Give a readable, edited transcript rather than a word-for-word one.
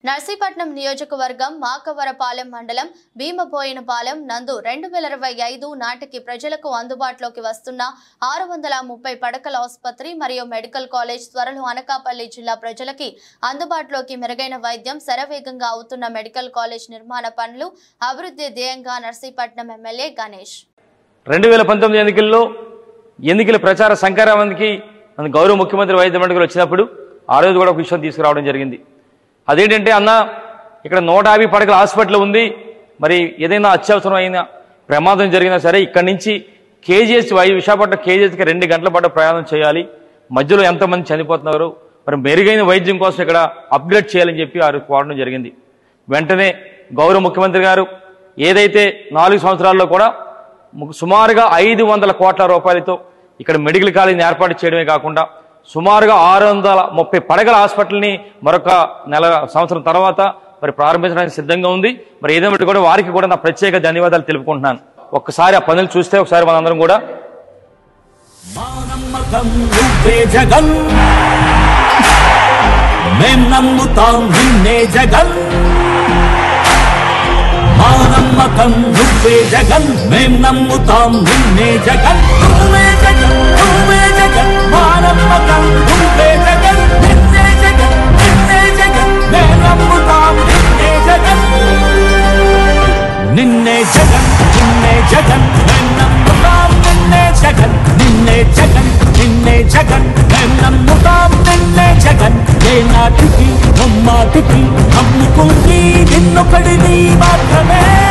నర్సీపట్నం నియోజకవర్గం మాకవరపాలెం మండలం భీమబోయినపాలెం నందు 2025 నాటికి ప్రజలకు అందుబాటులోకి వస్తున్న 630 పడకల ఆసుపత్రి మరియు మెడికల్ కాలేజ్ త్వరలో అనకాపల్లి జిల్లా ప్రజలకి అందుబాటులోకి మెరుగైన వైద్యం శరవేగంగా అవుతున్న మెడికల్ కాలేజ్ నిర్మాణ పనులు అభివృద్ధి ధ్యేయంగా నర్సీపట్నం ఎమ్మెల్యే గణేష్ 2019 ఎన్నికల ప్రచార సంకారానికి గౌరవ ముఖ్యమంత్రి వైద్య మండలికి వచ్చినప్పుడు ఆ రోజు కూడా ఒక విషయం తీసుకురావడం జరిగింది. అదేంటంటే అన్న ఇక్కడ 150 పడకల హాస్పిటల్ ఉంది, మరి ఏదైనా అత్యవసరమైన ప్రమాదం జరిగినా సరే ఇక్కడి నుంచి కేజీఎస్ విశాఖపట్నం కేజీఎస్కి 2 గంటల పాటు ప్రయాణం చేయాలి, మధ్యలో ఎంతమంది చనిపోతున్నారు, మరి మెరుగైన వైద్యం కోసం ఇక్కడ అప్గ్రేడ్ చేయాలని చెప్పి ఆ కోరడం జరిగింది. వెంటనే గౌరవ ముఖ్యమంత్రి గారు ఏదైతే 4 సంవత్సరాల్లో కూడా సుమారుగా 500 కోట్ల రూపాయలతో ఇక్కడ మెడికల్ కాలేజీని ఏర్పాటు చేయడమే కాకుండా సుమారుగా 630 పడకల హాస్పిటల్ని మరొక సంవత్సరం తర్వాత మరి ప్రారంభించడానికి సిద్ధంగా ఉంది. మరి ఏదేమిటి కూడా వారికి కూడా నా ప్రత్యేక ధన్యవాదాలు తెలుపుకుంటున్నాను. ఒక్కసారి ఆ పనులు చూస్తే ఒకసారి మనందరం కూడా నమ్మకం నువ్వే జగన్ మేం నమ్ముతాం నిన్నే జగన్ నువ్వే జగన్ నువ్వే జగన్ మా నమ్మకం నువ్వే జగన్ నిన్నే జగన్ నిన్నే జగన్ మేం నమ్ముతాం నిన్నే జగన్ నిన్నే జగన్ నిన్నే జగన్ మేం నమ్ముతాం నిన్నే జగన్ నిన్నే జగన్ నిన్నే జగన్ మేం నమ్ముతాం నిన్నే జగన్ ఏ నాటికి నమ్మాటికి నమ్ముకుంది నిన్నొకడిని మాత్రమే.